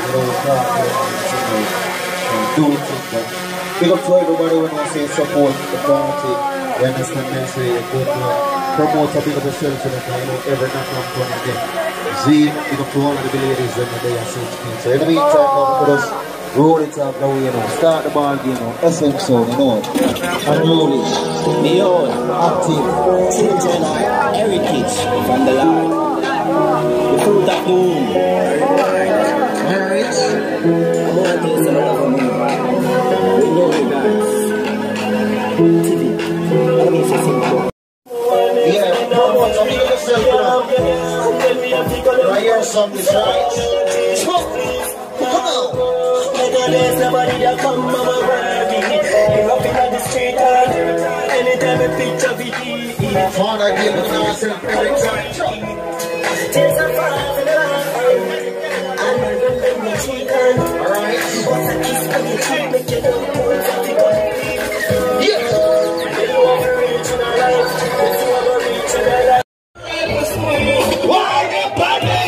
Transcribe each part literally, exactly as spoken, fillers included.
without talking and do it. Big up to everybody when I say support the party. You understand me? I say good promote a big up yourself so that I know every night I'm going again. Z, big up to all of the ladies when they are such things. So in the meantime, now for us, roll it up now, you know, start the ball game, you know, S M sound, you know, unruly, beyond, active, children, heritage from the Lord, the fruit of the womb. Alright, I'm going to tell you some of them. We know you guys. T V, let me say something. Yeah, come on, tell me yourself now. I hear something, right? Come on. There's nobody that come mama around me. You're up in the street and anytime a picture video. Father give me myself every time. There's a fire in the light. I'm a little bit of chicken. Alright. What's a kiss on your cheek? Make you don't put something on me. Yeah. You want to reach in our life. You want to reach in our life. Why the party?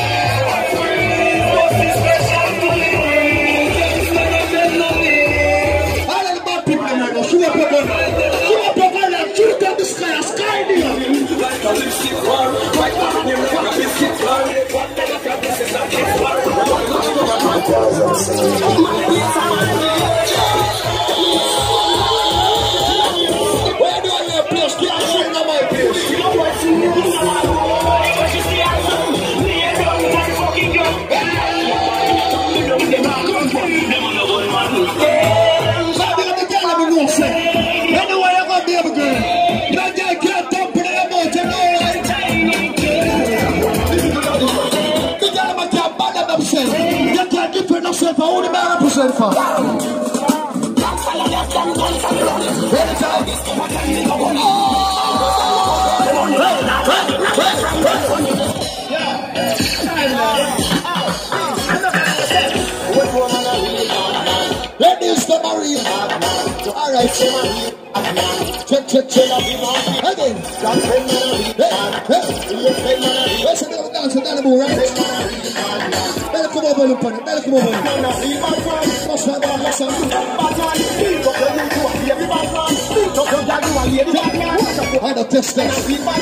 Where do I have place? Can I show you my place? You know what? Anyway, I'm gonna be able to go. That guy can't dump it in the mountain, alright? The guy might have bad themselves. They can't defend themselves for only man represent for. Let me stop Maria. Alright, check, check, check. Again. Let's do the dance with Animal, right? Better come over, look on it. Better come over. Must have one lesson. I don't test that.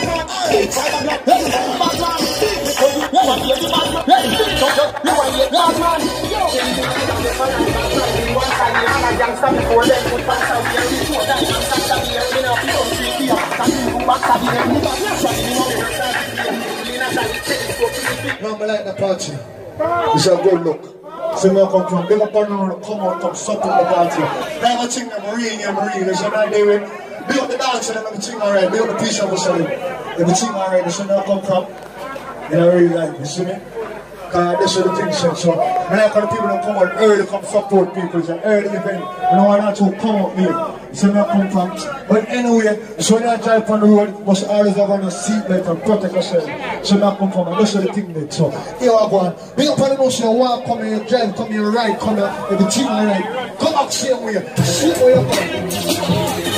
No, I like the party. It's a good look. So we come from big up and come out, come support the party. Now I'm singing Marine, yeah, Marine. There's an idea with build the dance and everything alright, build the piece of us already. Everything alright, so now come from. You know, really like, you see me? Because this is the thing, so, so I like how the people don't come out early, come support people. It's an early event. You know, I not to come out here. So I come from. But anyway, so when I drive on the road, must always have on a seatbelt and protect yourself. So I come from, and this is the thing, mate. So here I go on. Big up on the notion, walk, come here, drive, come here, ride, come here, everything alright. Come back same way. See where you're going.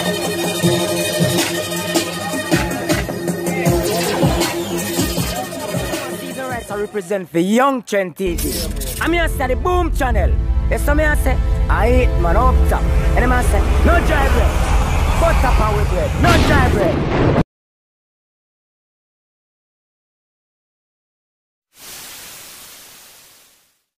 I represent for Young Trend T V. I'm here to say the Boom Channel. Yes, I'm here to say, I eat man up top. And I'm here to say, no dry bread. Butter power bread, no dry bread.